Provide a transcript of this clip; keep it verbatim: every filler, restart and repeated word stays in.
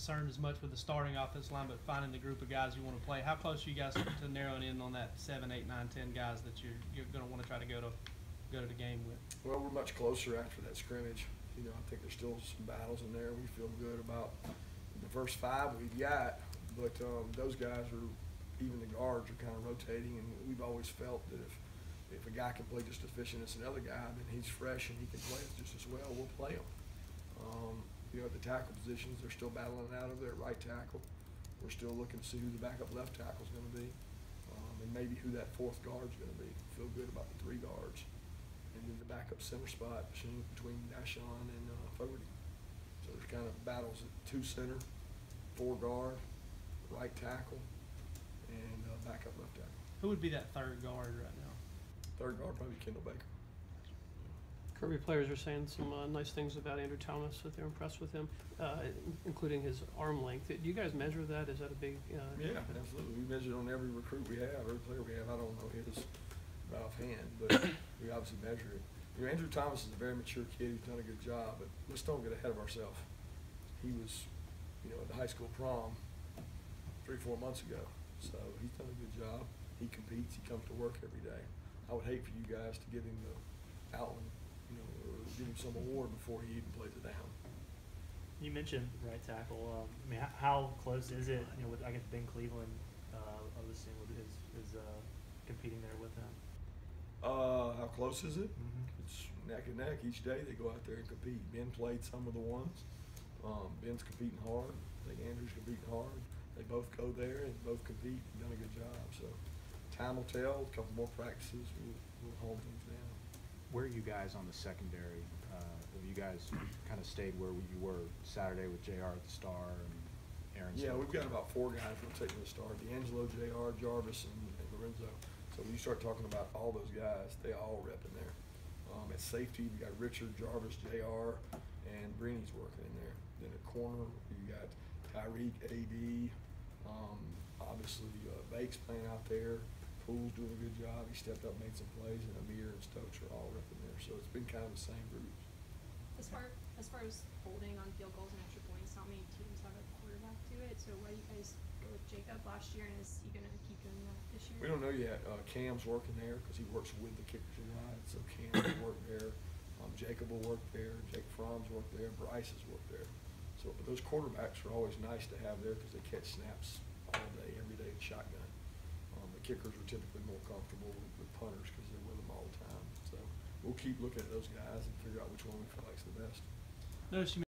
concerned as much with the starting offensive line, but finding the group of guys you want to play. How close are you guys to narrowing in on that seven, eight, nine, ten guys that you're you're going to want to try to go to go to the game with? Well, we're much closer after that scrimmage. You know, I think there's still some battles in there. We feel good about the first five we've got, but um, those guys are, even the guards are kind of rotating, and we've always felt that if if a guy can play just as efficient as another guy, then he's fresh and he can play just as well, we'll play him. Um, you know, at the tackle positions, they're still battling it out over there at right tackle. We're still looking to see who the backup left tackle is going to be, um, and maybe who that fourth guard is going to be. Feel good about the three guards. And then the backup center spot between, between Nashon and uh, Fogarty. So there's kind of battles at two center, four guard, right tackle, and uh, backup left tackle. Who would be that third guard right now? Third guard, probably Kendall Baker. Kirby players are saying some uh, nice things about Andrew Thomas, that they're impressed with him, uh, including his arm length. Do you guys measure that? Is that a big? Uh, Yeah, absolutely. We measure it on every recruit we have, every player we have. I don't know his offhand, but we obviously measure it. You know, Andrew Thomas is a very mature kid. He's done a good job, but let's don't get ahead of ourselves. He was, you know, at the high school prom three, four months ago, so he's done a good job. He competes. He comes to work every day. I would hate for you guys to give him the outline, you know, or give him some award before he even plays it down. You mentioned right tackle. Um, I mean, how, how close is it? You know, with I guess Ben Cleveland, uh, I was seeing is is uh, competing there with him. Uh, how close is it? Mm-hmm. It's neck and neck. Each day they go out there and compete. Ben played some of the ones. Um, Ben's competing hard. I think Andrew's competing hard. They both go there and both compete. They've done a good job. So time will tell. A couple more practices, we'll, we'll hold things down. Where are you guys on the secondary? Uh, have you guys kind of stayed where you were Saturday with J R at the Star and Aaron? Yeah, Smith? we've got about four guys we're taking the start. D'Angelo, J R, Jarvis, and, and Lorenzo. So when you start talking about all those guys, they all rep in there. Um, at safety, we got Richard, Jarvis, J R, and Breeny's working in there. Then at corner, you got Tyreek, A D, um, obviously uh, Bake's playing out there. Poole's doing a good job. He stepped up, made some plays, and Amir and Stokes are all repping there. So it's been kind of the same groups. As far as far as holding on field goals and extra points, not many teams have a quarterback to it. So why do you guys go with Jacob last year, and is he going to keep doing that this year? We don't know yet. Uh, Cam's working there because he works with the kickers a lot. So Cam will work there. Um, Jacob will work there. Jake Fromm's work there. Bryce has worked there. So, but those quarterbacks are always nice to have there because they catch snaps all day, every day in shotgun. Um, the kickers are typically more comfortable with, with punters because they're with them all the time. So we'll keep looking at those guys and figure out which one we feel like is the best. Notice you